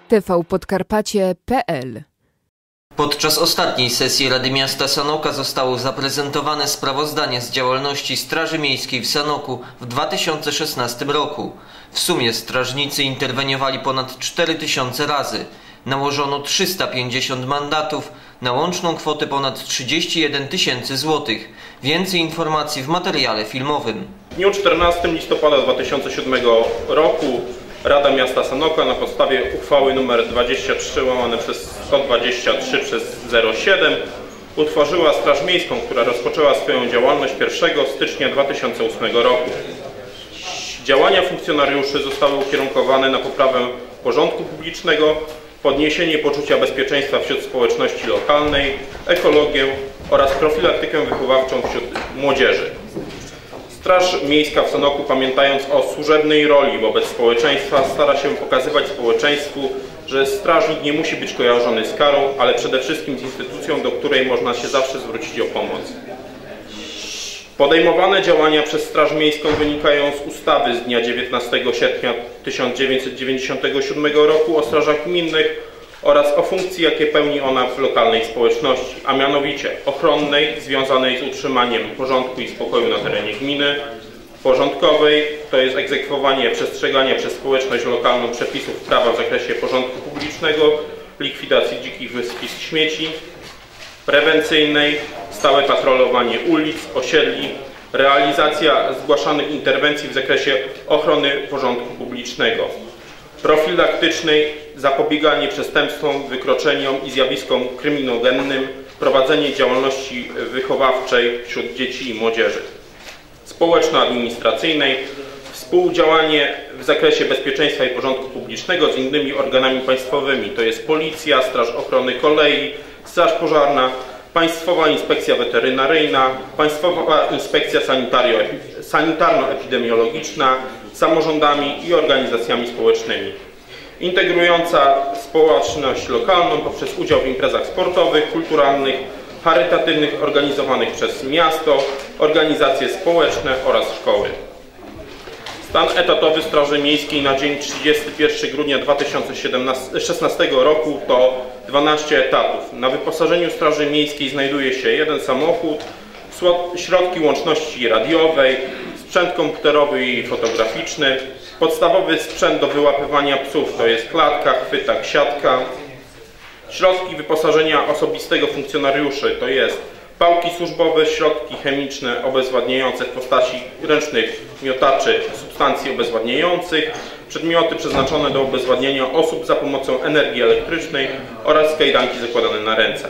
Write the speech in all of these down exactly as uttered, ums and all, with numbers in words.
t v podkarpacie kropka p l. Podczas ostatniej sesji Rady Miasta Sanoka zostało zaprezentowane sprawozdanie z działalności Straży Miejskiej w Sanoku w dwa tysiące szesnastym roku. W sumie strażnicy interweniowali ponad cztery tysiące razy. Nałożono trzysta pięćdziesiąt mandatów na łączną kwotę ponad trzydzieści jeden tysięcy złotych. Więcej informacji w materiale filmowym. W dniu czternastego listopada dwa tysiące siódmego roku Rada Miasta Sanoka na podstawie uchwały nr dwadzieścia trzy łamane przez sto dwadzieścia trzy przez zero siedem utworzyła Straż Miejską, która rozpoczęła swoją działalność pierwszego stycznia dwa tysiące ósmego roku. Działania funkcjonariuszy zostały ukierunkowane na poprawę porządku publicznego, podniesienie poczucia bezpieczeństwa wśród społeczności lokalnej, ekologię oraz profilaktykę wychowawczą wśród młodzieży. Straż Miejska w Sanoku, pamiętając o służebnej roli wobec społeczeństwa, stara się pokazywać społeczeństwu, że strażnik nie musi być kojarzony z karą, ale przede wszystkim z instytucją, do której można się zawsze zwrócić o pomoc. Podejmowane działania przez Straż Miejską wynikają z ustawy z dnia dziewiętnastego sierpnia tysiąc dziewięćset dziewięćdziesiątego siódmego roku o strażach gminnych oraz o funkcji, jakie pełni ona w lokalnej społeczności, a mianowicie ochronnej, związanej z utrzymaniem porządku i spokoju na terenie gminy, porządkowej, to jest egzekwowanie przestrzegania przez społeczność lokalną przepisów prawa w zakresie porządku publicznego, likwidacji dzikich wysypisk śmieci, prewencyjnej, stałe patrolowanie ulic, osiedli, realizacja zgłaszanych interwencji w zakresie ochrony porządku publicznego, profilaktycznej, zapobieganie przestępstwom, wykroczeniom i zjawiskom kryminogennym, prowadzenie działalności wychowawczej wśród dzieci i młodzieży, społeczno-administracyjnej, współdziałanie w zakresie bezpieczeństwa i porządku publicznego z innymi organami państwowymi, to jest Policja, Straż Ochrony Kolei, Straż Pożarna, Państwowa Inspekcja Weterynaryjna, Państwowa Inspekcja Sanitarno-Epidemiologiczna, samorządami i organizacjami społecznymi. Integrująca społeczność lokalną poprzez udział w imprezach sportowych, kulturalnych, charytatywnych organizowanych przez miasto, organizacje społeczne oraz szkoły. Stan etatowy Straży Miejskiej na dzień trzydziestego pierwszego grudnia dwa tysiące szesnastego roku to dwanaście etatów. Na wyposażeniu Straży Miejskiej znajduje się jeden samochód, środki łączności radiowej, sprzęt komputerowy i fotograficzny, podstawowy sprzęt do wyłapywania psów, to jest klatka, chwytak, siatka, środki wyposażenia osobistego funkcjonariuszy, to jest pałki służbowe, środki chemiczne obezwładniające w postaci ręcznych miotaczy substancji obezwładniających, przedmioty przeznaczone do obezwładnienia osób za pomocą energii elektrycznej oraz kajdanki zakładane na ręce.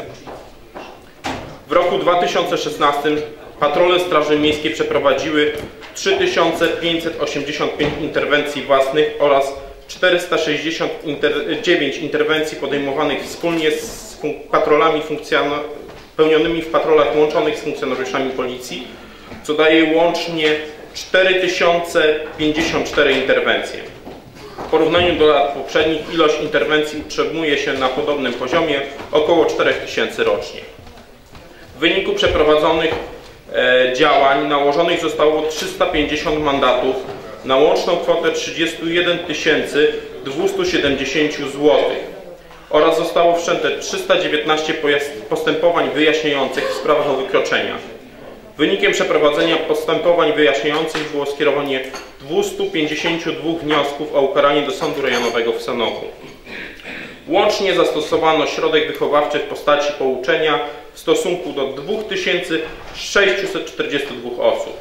W roku dwa tysiące szesnastym patrole Straży Miejskiej przeprowadziły trzy tysiące pięćset osiemdziesiąt pięć interwencji własnych oraz czterysta sześćdziesiąt dziewięć interwencji podejmowanych wspólnie z fun patrolami pełnionymi w patrolach łączonych z funkcjonariuszami policji, co daje łącznie cztery tysiące pięćdziesiąt cztery interwencje. W porównaniu do lat poprzednich ilość interwencji utrzymuje się na podobnym poziomie, około czterech tysięcy rocznie. W wyniku przeprowadzonych e, działań nałożonych zostało trzysta pięćdziesiąt mandatów na łączną kwotę trzydzieści jeden tysięcy dwieście siedemdziesiąt złotych oraz zostało wszczęte trzysta dziewiętnaście postępowań wyjaśniających w sprawach o wykroczenia. Wynikiem przeprowadzenia postępowań wyjaśniających było skierowanie dwustu pięćdziesięciu dwóch wniosków o ukaranie do Sądu Rejonowego w Sanoku. Łącznie zastosowano środek wychowawczy w postaci pouczenia w stosunku do dwóch tysięcy sześciuset czterdziestu dwóch osób.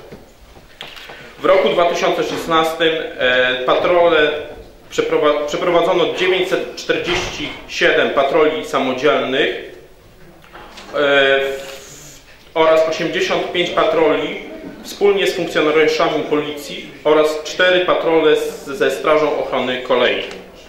W roku dwa tysiące szesnastym e, patrole przeprowadzono dziewięćset czterdzieści siedem patroli samodzielnych e, oraz osiemdziesiąt pięć patroli wspólnie z funkcjonariuszami policji oraz cztery patrole z, ze Strażą Ochrony Kolei.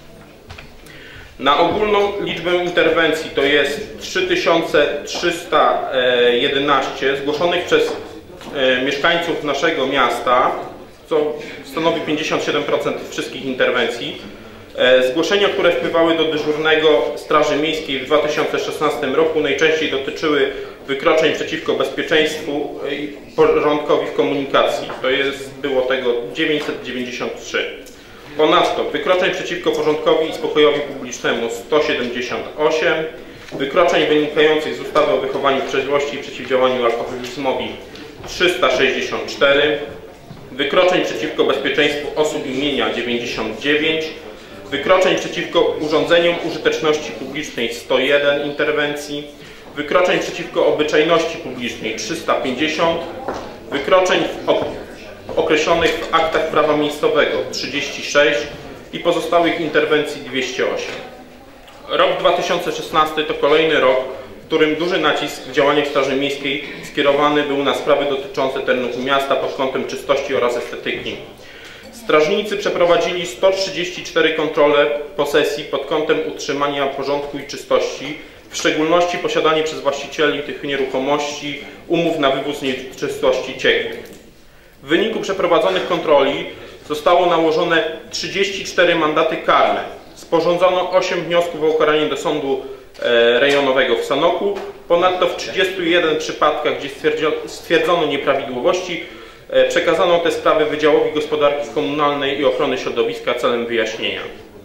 Na ogólną liczbę interwencji, to jest trzy tysiące trzysta jedenaście zgłoszonych przez e, mieszkańców naszego miasta, co stanowi pięćdziesiąt siedem procent wszystkich interwencji. E, zgłoszenia, które wpływały do dyżurnego Straży Miejskiej w dwa tysiące szesnastym roku najczęściej dotyczyły wykroczeń przeciwko bezpieczeństwu i porządkowi w komunikacji. To jest, było tego dziewięćset dziewięćdziesiąt trzy. Ponadto wykroczeń przeciwko porządkowi i spokojowi publicznemu sto siedemdziesiąt osiem, wykroczeń wynikających z ustawy o wychowaniu w trzeźwości i przeciwdziałaniu alkoholizmowi trzysta sześćdziesiąt cztery, wykroczeń przeciwko bezpieczeństwu osób i mienia dziewięćdziesiąt dziewięć, wykroczeń przeciwko urządzeniom użyteczności publicznej sto jeden interwencji, wykroczeń przeciwko obyczajności publicznej trzysta pięćdziesiąt, wykroczeń określonych w aktach prawa miejscowego trzydzieści sześć i pozostałych interwencji dwieście osiem. Rok dwa tysiące szesnasty to kolejny rok, w którym duży nacisk w działaniach Straży Miejskiej skierowany był na sprawy dotyczące terenów miasta pod kątem czystości oraz estetyki. Strażnicy przeprowadzili sto trzydzieści cztery kontrole posesji pod kątem utrzymania porządku i czystości, w szczególności posiadanie przez właścicieli tych nieruchomości umów na wywóz nieczystości ciekłych. W wyniku przeprowadzonych kontroli zostało nałożone trzydzieści cztery mandaty karne. Sporządzono osiem wniosków o ukaranie do sądu rejonowego w Sanoku. Ponadto w trzydziestu jeden przypadkach, gdzie stwierdzono nieprawidłowości, przekazano te sprawy Wydziałowi Gospodarki Komunalnej i Ochrony Środowiska celem wyjaśnienia.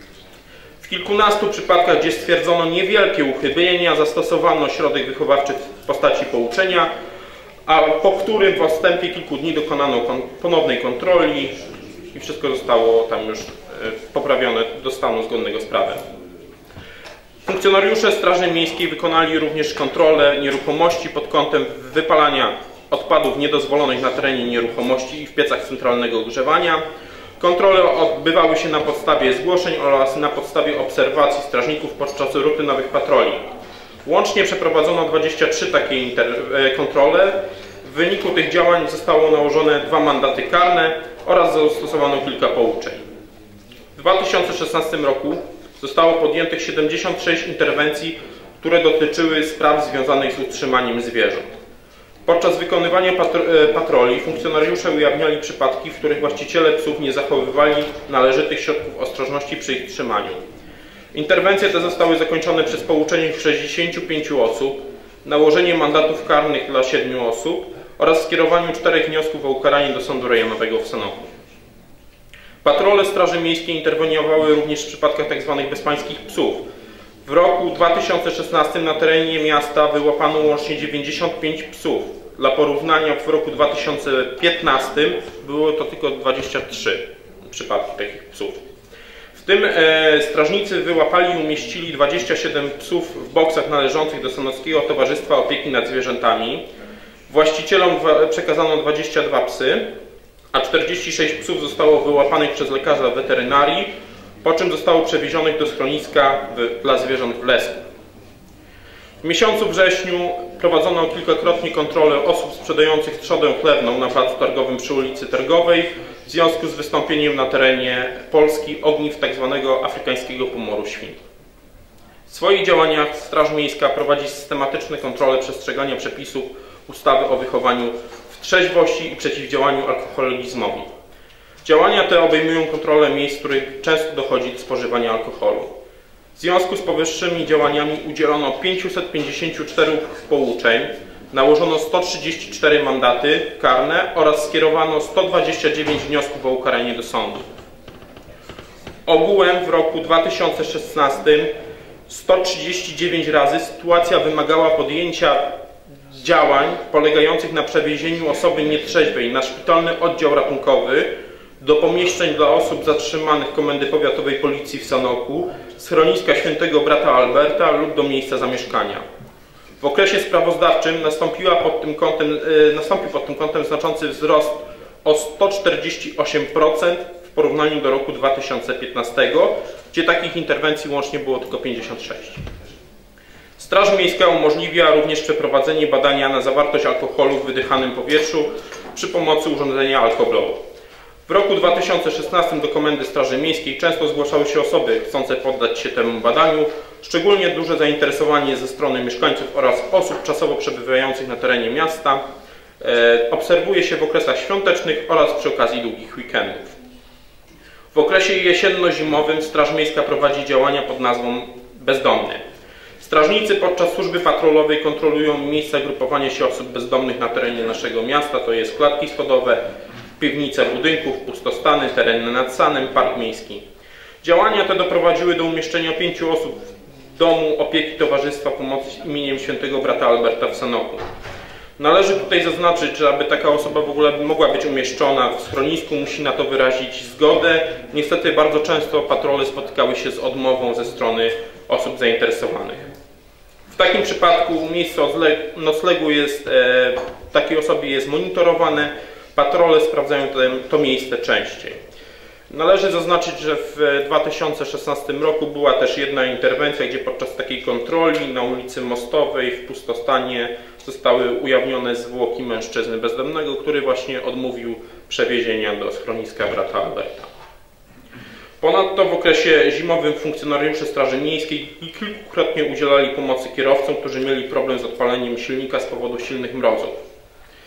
W kilkunastu przypadkach, gdzie stwierdzono niewielkie uchybienia, zastosowano środek wychowawczy w postaci pouczenia, a po którym w odstępie kilku dni dokonano kon ponownej kontroli i wszystko zostało tam już poprawione do stanu zgodnego z prawem. Funkcjonariusze Straży Miejskiej wykonali również kontrolę nieruchomości pod kątem wypalania odpadów niedozwolonych na terenie nieruchomości i w piecach centralnego ogrzewania. Kontrole odbywały się na podstawie zgłoszeń oraz na podstawie obserwacji strażników podczas rutynowych patroli. Łącznie przeprowadzono dwadzieścia trzy takie kontrole. W wyniku tych działań zostało nałożone dwa mandaty karne oraz zastosowano kilka pouczeń. W dwa tysiące szesnastym roku zostało podjętych siedemdziesiąt sześć interwencji, które dotyczyły spraw związanych z utrzymaniem zwierząt. Podczas wykonywania patroli funkcjonariusze ujawniali przypadki, w których właściciele psów nie zachowywali należytych środków ostrożności przy ich trzymaniu. Interwencje te zostały zakończone przez pouczenie sześćdziesięciu pięciu osób, nałożenie mandatów karnych dla siedmiu osób oraz skierowaniu czterech wniosków o ukaranie do Sądu Rejonowego w Sanoku. Patrole Straży Miejskiej interweniowały również w przypadkach tzw. bezpańskich psów. W roku dwa tysiące szesnastym na terenie miasta wyłapano łącznie dziewięćdziesiąt pięć psów. Dla porównania w roku dwa tysiące piętnastym było to tylko dwadzieścia trzy przypadki takich psów. W tym e, strażnicy wyłapali i umieścili dwadzieścia siedem psów w boksach należących do Sanockiego Towarzystwa Opieki nad Zwierzętami. Właścicielom przekazano dwadzieścia dwa psy, a czterdzieści sześć psów zostało wyłapanych przez lekarza weterynarii, po czym zostało przewiezionych do schroniska w, dla zwierząt w Lesku. W miesiącu wrześniu prowadzono kilkakrotnie kontrolę osób sprzedających trzodę chlewną na placu targowym przy ulicy Targowej w związku z wystąpieniem na terenie Polski ogniw tzw. afrykańskiego pomoru świń. W swoich działaniach Straż Miejska prowadzi systematyczne kontrole przestrzegania przepisów ustawy o wychowaniu w trzeźwości i przeciwdziałaniu alkoholizmowi. Działania te obejmują kontrolę miejsc, w których często dochodzi do spożywania alkoholu. W związku z powyższymi działaniami udzielono pięćset pięćdziesiąt cztery pouczeń, nałożono sto trzydzieści cztery mandaty karne oraz skierowano sto dwadzieścia dziewięć wniosków o ukaranie do sądu. Ogółem w roku dwa tysiące szesnastym sto trzydzieści dziewięć razy sytuacja wymagała podjęcia działań polegających na przewiezieniu osoby nietrzeźwej na szpitalny oddział ratunkowy, do pomieszczeń dla osób zatrzymanych Komendy Powiatowej Policji w Sanoku, schroniska Świętego Brata Alberta lub do miejsca zamieszkania. W okresie sprawozdawczym nastąpiła pod tym kątem, e, nastąpił pod tym kątem znaczący wzrost o sto czterdzieści osiem procent w porównaniu do roku dwa tysiące piętnastego, gdzie takich interwencji łącznie było tylko pięćdziesiąt sześć. Straż Miejska umożliwia również przeprowadzenie badania na zawartość alkoholu w wydychanym powietrzu przy pomocy urządzenia Alkoblow. W roku dwa tysiące szesnastym do Komendy Straży Miejskiej często zgłaszały się osoby chcące poddać się temu badaniu. Szczególnie duże zainteresowanie ze strony mieszkańców oraz osób czasowo przebywających na terenie miasta e, obserwuje się w okresach świątecznych oraz przy okazji długich weekendów. W okresie jesienno-zimowym Straż Miejska prowadzi działania pod nazwą Bezdomny. Strażnicy podczas służby patrolowej kontrolują miejsca grupowania się osób bezdomnych na terenie naszego miasta, to jest klatki schodowe, piwnice budynków, pustostany, tereny nad Sanem, park miejski. Działania te doprowadziły do umieszczenia pięciu osób w Domu Opieki Towarzystwa Pomocy imieniem Świętego Brata Alberta w Sanoku. Należy tutaj zaznaczyć, że aby taka osoba w ogóle mogła być umieszczona w schronisku, musi na to wyrazić zgodę. Niestety bardzo często patrole spotykały się z odmową ze strony osób zainteresowanych. W takim przypadku miejsce noclegu jest, e, takiej osobie jest monitorowane, patrole sprawdzają to, to miejsce częściej. Należy zaznaczyć, że w dwa tysiące szesnastym roku była też jedna interwencja, gdzie podczas takiej kontroli na ulicy Mostowej w Pustostanie zostały ujawnione zwłoki mężczyzny bezdomnego, który właśnie odmówił przewiezienia do schroniska brata Alberta. Ponadto w okresie zimowym funkcjonariusze Straży Miejskiej kilkukrotnie udzielali pomocy kierowcom, którzy mieli problem z odpaleniem silnika z powodu silnych mrozów.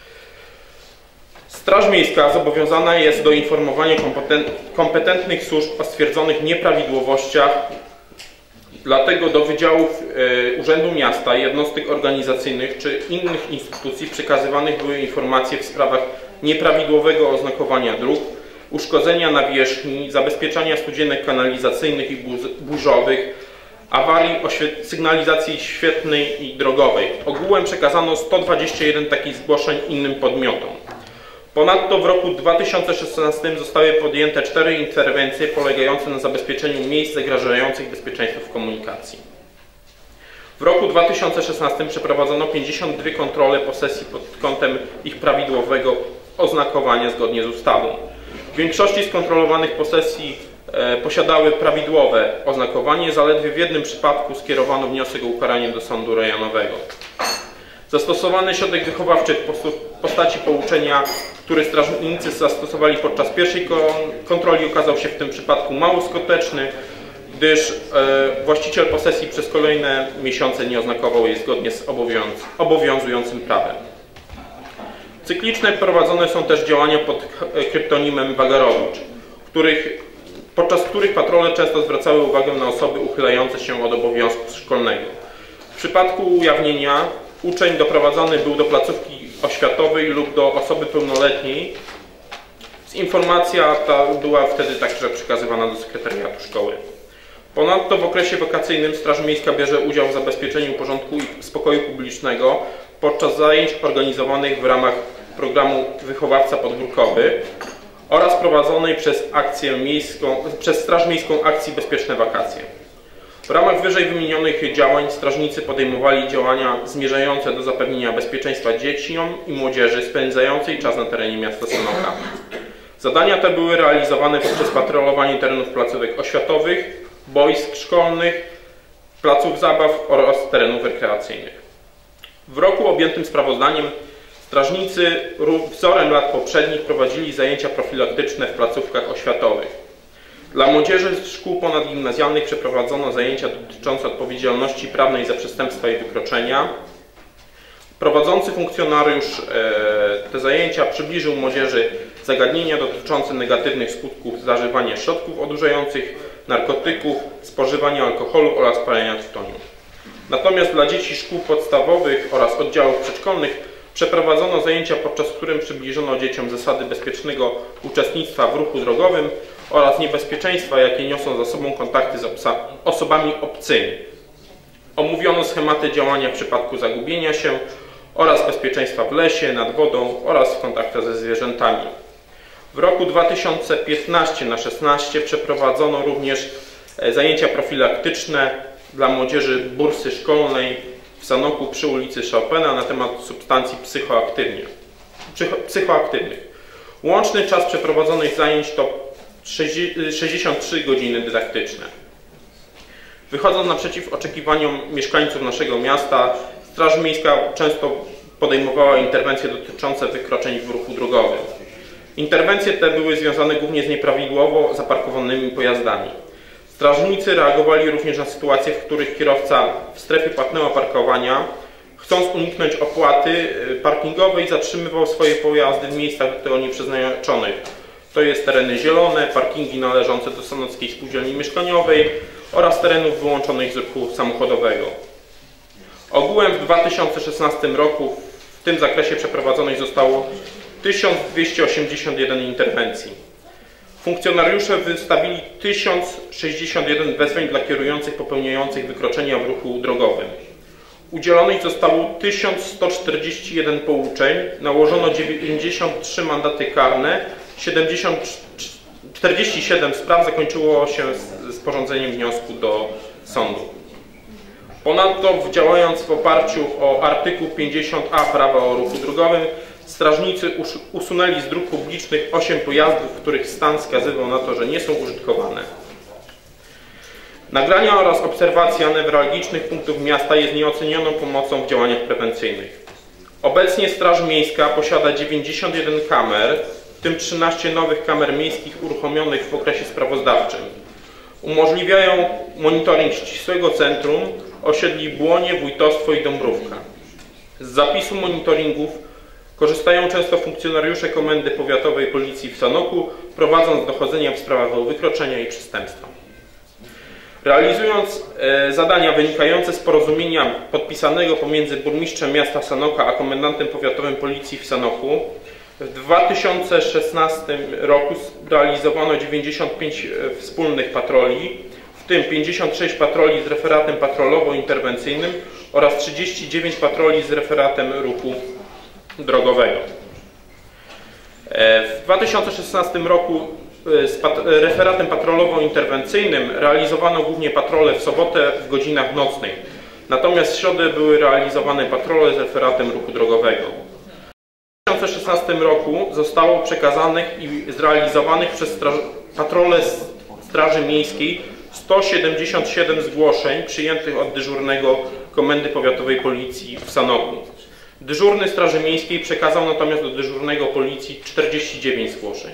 Straż Miejska zobowiązana jest do informowania kompetentnych służb o stwierdzonych nieprawidłowościach, dlatego do wydziałów Urzędu Miasta, jednostek organizacyjnych czy innych instytucji przekazywanych były informacje w sprawach nieprawidłowego oznakowania dróg, uszkodzenia nawierzchni, zabezpieczania studzienek kanalizacyjnych i burzowych, awarii sygnalizacji świetlnej i drogowej. Ogółem przekazano sto dwadzieścia jeden takich zgłoszeń innym podmiotom. Ponadto w roku dwa tysiące szesnastym zostały podjęte cztery interwencje polegające na zabezpieczeniu miejsc zagrażających bezpieczeństwu w komunikacji. W roku dwa tysiące szesnastym przeprowadzono pięćdziesiąt dwie kontrole posesji pod kątem ich prawidłowego oznakowania zgodnie z ustawą. W większości skontrolowanych posesji e, posiadały prawidłowe oznakowanie, zaledwie w jednym przypadku skierowano wniosek o ukaranie do sądu rejonowego. Zastosowany środek wychowawczy w postaci pouczenia, który strażnicy zastosowali podczas pierwszej kontroli, okazał się w tym przypadku mało skuteczny, gdyż e, właściciel posesji przez kolejne miesiące nie oznakował jej zgodnie z obowiąz obowiązującym prawem. Cykliczne prowadzone są też działania pod kryptonimem Wagarowicz, których, podczas których patrole często zwracały uwagę na osoby uchylające się od obowiązku szkolnego. W przypadku ujawnienia uczeń doprowadzony był do placówki oświatowej lub do osoby pełnoletniej. Informacja ta była wtedy także przekazywana do sekretariatu szkoły. Ponadto w okresie wakacyjnym Straż Miejska bierze udział w zabezpieczeniu porządku i spokoju publicznego podczas zajęć organizowanych w ramach programu Wychowawca Podwórkowy oraz prowadzonej przez, akcję miejską, przez Straż Miejską akcji Bezpieczne Wakacje. W ramach wyżej wymienionych działań strażnicy podejmowali działania zmierzające do zapewnienia bezpieczeństwa dzieciom i młodzieży spędzającej czas na terenie miasta Sanoka. Zadania te były realizowane poprzez patrolowanie terenów placówek oświatowych, boisk szkolnych, placów zabaw oraz terenów rekreacyjnych. W roku objętym sprawozdaniem strażnicy wzorem lat poprzednich prowadzili zajęcia profilaktyczne w placówkach oświatowych. Dla młodzieży z szkół ponadgimnazjalnych przeprowadzono zajęcia dotyczące odpowiedzialności prawnej za przestępstwa i wykroczenia. Prowadzący funkcjonariusz te zajęcia przybliżył młodzieży zagadnienia dotyczące negatywnych skutków zażywania środków odurzających, narkotyków, spożywania alkoholu oraz palenia tytoniu. Natomiast dla dzieci szkół podstawowych oraz oddziałów przedszkolnych przeprowadzono zajęcia, podczas których przybliżono dzieciom zasady bezpiecznego uczestnictwa w ruchu drogowym oraz niebezpieczeństwa, jakie niosą za sobą kontakty z osobami obcymi. Omówiono schematy działania w przypadku zagubienia się oraz bezpieczeństwa w lesie, nad wodą oraz w kontaktach ze zwierzętami. W roku dwa tysiące piętnastym na szesnastym przeprowadzono również zajęcia profilaktyczne dla młodzieży bursy szkolnej w Sanoku przy ulicy Chopina na temat substancji psychoaktywnych. Łączny czas przeprowadzonych zajęć to sześćdziesiąt trzy godziny dydaktyczne. Wychodząc naprzeciw oczekiwaniom mieszkańców naszego miasta, Straż Miejska często podejmowała interwencje dotyczące wykroczeń w ruchu drogowym. Interwencje te były związane głównie z nieprawidłowo zaparkowanymi pojazdami. Strażnicy reagowali również na sytuacje, w których kierowca w strefie płatnego parkowania, chcąc uniknąć opłaty parkingowej, zatrzymywał swoje pojazdy w miejscach do tego nieprzeznaczonych. To jest tereny zielone, parkingi należące do Sanockiej Spółdzielni Mieszkaniowej oraz terenów wyłączonych z ruchu samochodowego. Ogółem w dwa tysiące szesnastym roku w tym zakresie przeprowadzonych zostało tysiąc dwieście osiemdziesiąt jeden interwencji. Funkcjonariusze wystawili tysiąc sześćdziesiąt jeden wezwań dla kierujących popełniających wykroczenia w ruchu drogowym. Udzielonych zostało tysiąc sto czterdzieści jeden pouczeń, nałożono dziewięćdziesiąt trzy mandaty karne, czterdzieści siedem spraw zakończyło się sporządzeniem wniosku do sądu. Ponadto, działając w oparciu o artykuł pięćdziesiąt a prawa o ruchu drogowym, strażnicy usunęli z dróg publicznych osiem pojazdów, których stan wskazywał na to, że nie są użytkowane. Nagrania oraz obserwacja newralgicznych punktów miasta jest nieocenioną pomocą w działaniach prewencyjnych. Obecnie Straż Miejska posiada dziewięćdziesiąt jeden kamer, w tym trzynaście nowych kamer miejskich uruchomionych w okresie sprawozdawczym. Umożliwiają monitoring ścisłego centrum osiedli Błonie, Wójtostwo i Dąbrówka. Z zapisu monitoringów korzystają często funkcjonariusze Komendy Powiatowej Policji w Sanoku, prowadząc dochodzenia w sprawach o wykroczenia i przestępstwa. Realizując e, zadania wynikające z porozumienia podpisanego pomiędzy burmistrzem miasta Sanoka a komendantem powiatowym Policji w Sanoku, w dwa tysiące szesnastym roku realizowano dziewięćdziesiąt pięć wspólnych patroli, w tym pięćdziesiąt sześć patroli z referatem patrolowo-interwencyjnym oraz trzydzieści dziewięć patroli z referatem ruchu drogowego. W dwa tysiące szesnastym roku z pat referatem patrolowo-interwencyjnym realizowano głównie patrole w sobotę w godzinach nocnych, natomiast w środę były realizowane patrole z referatem ruchu drogowego. W dwa tysiące szesnastym roku zostało przekazanych i zrealizowanych przez straż patrole Straży Miejskiej sto siedemdziesiąt siedem zgłoszeń przyjętych od dyżurnego Komendy Powiatowej Policji w Sanoku. Dyżurny Straży Miejskiej przekazał natomiast do dyżurnego Policji czterdzieści dziewięć zgłoszeń.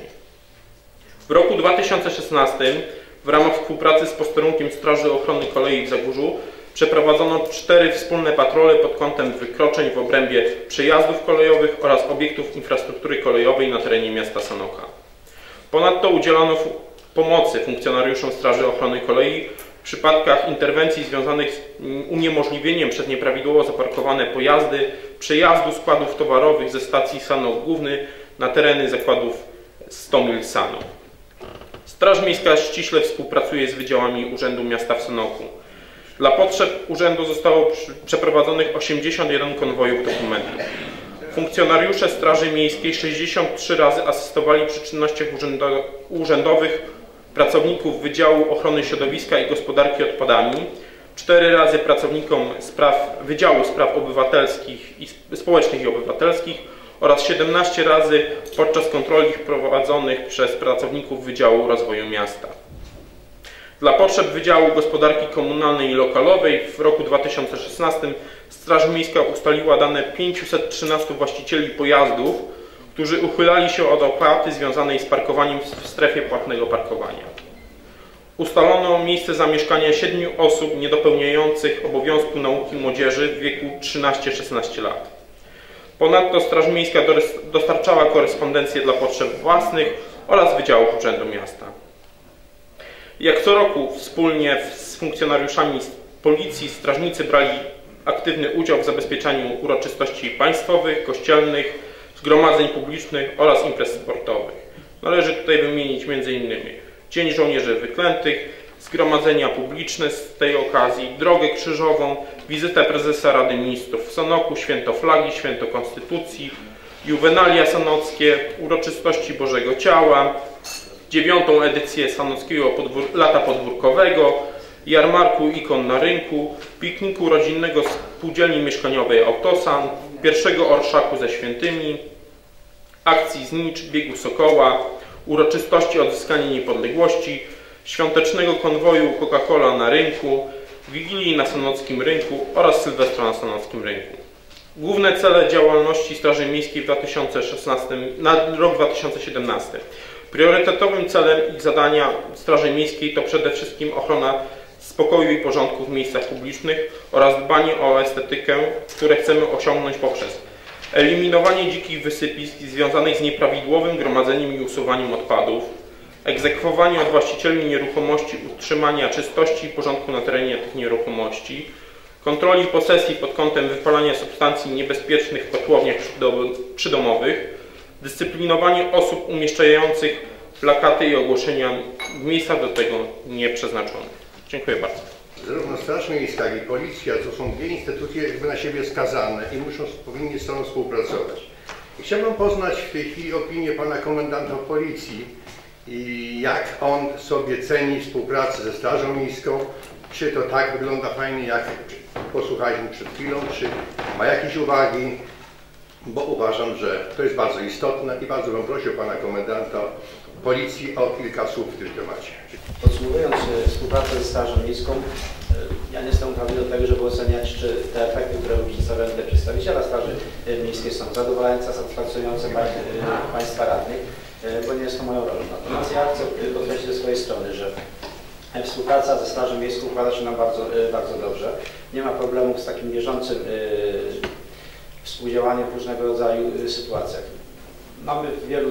W roku dwa tysiące szesnastym w ramach współpracy z posterunkiem Straży Ochrony Kolei w Zagórzu przeprowadzono cztery wspólne patrole pod kątem wykroczeń w obrębie przejazdów kolejowych oraz obiektów infrastruktury kolejowej na terenie miasta Sanoka. Ponadto udzielono pomocy funkcjonariuszom Straży Ochrony Kolei w przypadkach interwencji związanych z uniemożliwieniem przez nieprawidłowo zaparkowane pojazdy przejazdu składów towarowych ze stacji Sanok Główny na tereny zakładów Stomil Sanok. Straż Miejska ściśle współpracuje z wydziałami Urzędu Miasta w Sanoku. Dla potrzeb urzędu zostało przeprowadzonych osiemdziesiąt jeden konwojów dokumentów. Funkcjonariusze Straży Miejskiej sześćdziesiąt trzy razy asystowali przy czynnościach urzędowych pracowników Wydziału Ochrony Środowiska i Gospodarki Odpadami, cztery razy pracownikom spraw, Wydziału Spraw Obywatelskich i Społecznych i Obywatelskich oraz siedemnaście razy podczas kontroli prowadzonych przez pracowników Wydziału Rozwoju Miasta. Dla potrzeb Wydziału Gospodarki Komunalnej i Lokalowej w roku dwa tysiące szesnastym Straż Miejska ustaliła dane pięciuset trzynastu właścicieli pojazdów, którzy uchylali się od opłaty związanej z parkowaniem w strefie płatnego parkowania. Ustalono miejsce zamieszkania siedmiu osób niedopełniających obowiązku nauki młodzieży w wieku trzynaście szesnaście lat. Ponadto Straż Miejska dostarczała korespondencję dla potrzeb własnych oraz wydziałów Urzędu Miasta. Jak co roku wspólnie z funkcjonariuszami Policji strażnicy brali aktywny udział w zabezpieczaniu uroczystości państwowych, kościelnych, zgromadzeń publicznych oraz imprez sportowych. Należy tutaj wymienić między innymi Dzień Żołnierzy Wyklętych, zgromadzenia publiczne z tej okazji, Drogę Krzyżową, wizytę prezesa Rady Ministrów w Sanoku, Święto Flagi, Święto Konstytucji, juwenalia sanockie, uroczystości Bożego Ciała, dziewiątą edycję Sanockiego podwór Lata Podwórkowego, jarmarku ikon na rynku, pikniku rodzinnego spółdzielni mieszkaniowej Autosan, pierwszego orszaku ze świętymi, akcji Znicz, biegu Sokoła, uroczystości odzyskania niepodległości, świątecznego konwoju Coca-Cola na rynku, Wigilii na Sanockim Rynku oraz Sylwestra na Sanockim Rynku. Główne cele działalności Straży Miejskiej w dwa tysiące szesnastym, na rok dwa tysiące siedemnasty. Priorytetowym celem ich zadania Straży Miejskiej to przede wszystkim ochrona spokoju i porządku w miejscach publicznych oraz dbanie o estetykę, które chcemy osiągnąć poprzez eliminowanie dzikich wysypisk związanych z nieprawidłowym gromadzeniem i usuwaniem odpadów, egzekwowanie od właścicieli nieruchomości utrzymania czystości i porządku na terenie tych nieruchomości, kontroli posesji pod kątem wypalania substancji niebezpiecznych w kotłowniach przydomowych, dyscyplinowanie osób umieszczających plakaty i ogłoszenia w miejscach do tego nieprzeznaczonych. Dziękuję bardzo. Zarówno Straż Miejska, jak i Policja to są dwie instytucje jakby na siebie skazane i muszą, powinni z sobą współpracować. I chciałbym poznać w tej chwili opinię pana komendanta Policji i jak on sobie ceni współpracę ze Strażą Miejską. Czy to tak wygląda fajnie, jak posłuchaliśmy przed chwilą, czy ma jakieś uwagi, bo uważam, że to jest bardzo istotne i bardzo bym prosił pana komendanta Policji o kilka słów w tym temacie. Podsumowując współpracę ze Strażą Miejską, ja nie jestem uprawniony do tego, żeby oceniać, czy te efekty, które przedstawiają tutaj przedstawiciela Straży Miejskiej, są zadowalające, satysfakcjonujące Państwa radnych, bo nie jest to moją rolą. Natomiast ja chcę podkreślić ze swojej strony, że współpraca ze Strażą Miejską układa się nam bardzo, bardzo dobrze. Nie ma problemów z takim bieżącym współdziałaniem w różnego rodzaju sytuacjach. Mamy w wielu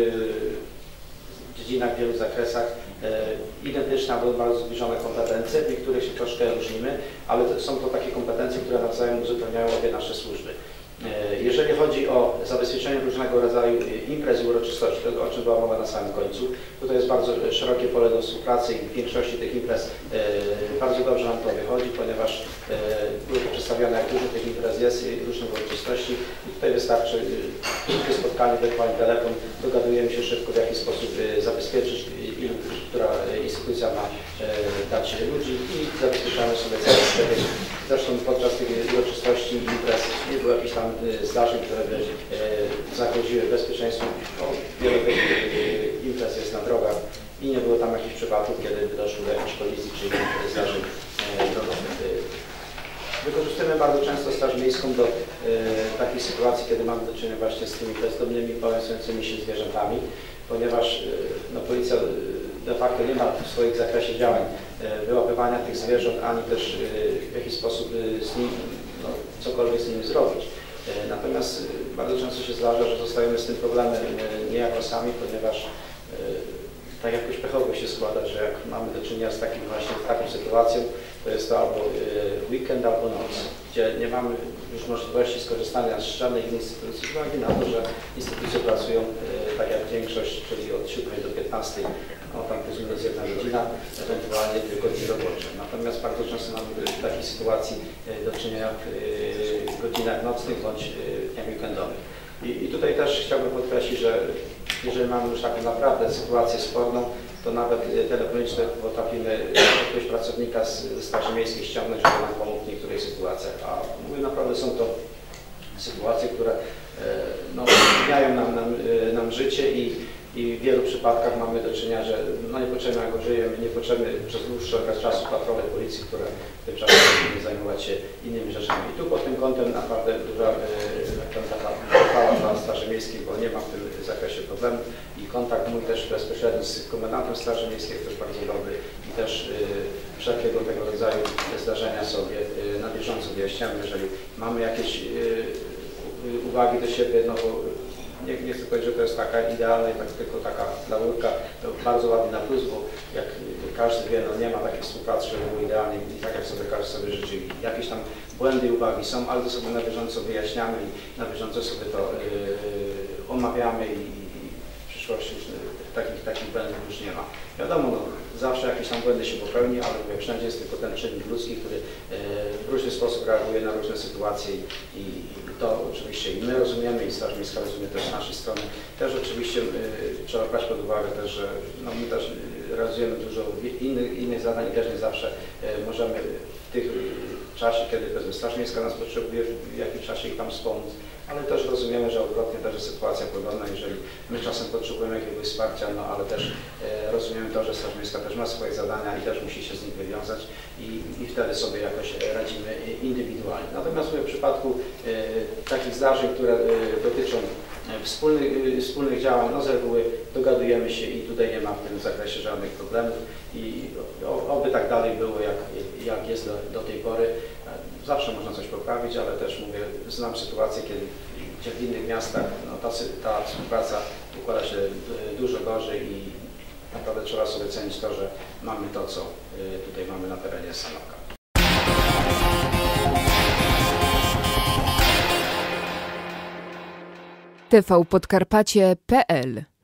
dziedzinach, w wielu zakresach identyczne albo bardzo zbliżone kompetencje, w niektórych się troszkę różnimy, ale są to takie kompetencje, które nawzajem uzupełniają obie nasze służby. Jeżeli chodzi o zabezpieczenie różnego rodzaju imprez i uroczystości, to o czym była mowa na samym końcu, tutaj jest bardzo szerokie pole do współpracy i w większości tych imprez bardzo dobrze nam to wychodzi, ponieważ było to przedstawione, jak dużo tych imprez jest i różnych uroczystości. I tutaj wystarczy krótkie spotkanie, ewentualnie telefon, dogadujemy się szybko, w jaki sposób zabezpieczyć, ilu, która instytucja ma dać ludzi i zabezpieczamy sobie cały przebieg. Zresztą podczas tych uroczystości imprez nie było jakichś tam zdarzeń, które by zagroziły bezpieczeństwu. No, wiele tych imprez jest na drogach i nie było tam jakichś przypadków, kiedy doszło do jakichś kolizji czy innych zdarzeń drogowych. Wykorzystujemy bardzo często Straż Miejską do e, takich sytuacji, kiedy mamy do czynienia właśnie z tymi bezdomnymi, pałęsującymi się zwierzętami, ponieważ e, no, policja de facto nie ma w swoim zakresie działań e, wyłapywania tych zwierząt, ani też e, w jakiś sposób e, z nim, no, cokolwiek z nimi zrobić. E, natomiast e, bardzo często się zdarza, że zostajemy z tym problemem e, niejako sami, ponieważ e, tak jakoś pechowo się składa, że jak mamy do czynienia z takim właśnie taką sytuacją, to jest to albo weekend, albo noc, gdzie nie mamy już możliwości skorzystania z żadnej instytucji, z uwagi na to, że instytucje pracują tak jak większość, czyli od siódmej do piętnastej, no tam plus minus jedna godzina, ewentualnie tylko dni robocze. Natomiast bardzo często mamy w takiej sytuacji do czynienia w godzinach nocnych bądź dniach weekendowych. I, I tutaj też chciałbym podkreślić, że jeżeli mamy już taką naprawdę sytuację sporną, to nawet telefonicznie potrafimy jakiegoś pracownika z Straży Miejskiej ściągnąć, żeby nam pomógł w niektórych sytuacjach. A mówię, naprawdę są to sytuacje, które no, zmieniają nam, nam, nam życie i, i w wielu przypadkach mamy do czynienia, że no, niepotrzebnie angażujemy, niepotrzebny przez dłuższy okres czasu patrole policji, które w tym czasie powinny zajmować się innymi rzeczami. I tu pod tym kątem naprawdę duża chwała dla Straży Miejskiej, bo nie ma w tym zakresie problemu i kontakt mój też bezpośredni z komendantem Straży Miejskiej jest też bardzo dobry i też y, wszelkiego tego rodzaju zdarzenia sobie y, na bieżąco wyjaśniamy. Jeżeli mamy jakieś y, uwagi do siebie, no bo nie, nie chcę powiedzieć, że to jest taka idealna i tak, tylko taka laurka, to bardzo ładny na plus, bo jak każdy wie, no nie ma takiej współpracy, żeby było idealnie i tak jak sobie każdy sobie życzy. Jakieś tam błędy i uwagi są, ale to sobie na bieżąco wyjaśniamy i na bieżąco sobie to yy, omawiamy i, i w przyszłości już takich, takich błędów już nie ma. Wiadomo, no, zawsze jakieś tam błędy się popełni, ale jak wszędzie jest tylko ten czynnik ludzki, który yy, w różny sposób reaguje na różne sytuacje i, i to oczywiście i my rozumiemy i Straż Miejska rozumie też z naszej strony. Też oczywiście y, trzeba brać pod uwagę też, że no, my też realizujemy dużo innych, innych zadań i też nie zawsze y, możemy w tych y, czasie, kiedy Straż Miejska nas potrzebuje, w jakimś czasie ich tam wspomóc, ale też rozumiemy, że odwrotnie też jest sytuacja podobna, jeżeli my czasem potrzebujemy jakiegoś wsparcia, no ale też e, rozumiemy to, że Straż Miejska też ma swoje zadania i też musi się z nich wywiązać i, i wtedy sobie jakoś radzimy indywidualnie. Natomiast w przypadku e, takich zdarzeń, które e, dotyczą wspólnych, wspólnych działań, no z reguły dogadujemy się i tutaj nie ma w tym zakresie żadnych problemów i oby tak dalej było, jak, jak jest do, do tej pory. Zawsze można coś poprawić, ale też mówię, znam sytuację, kiedy gdzie w innych miastach no, ta, ta współpraca układa się dużo gorzej i naprawdę trzeba sobie cenić to, że mamy to, co tutaj mamy na terenie Sanoka. tvpodkarpacie kropka p l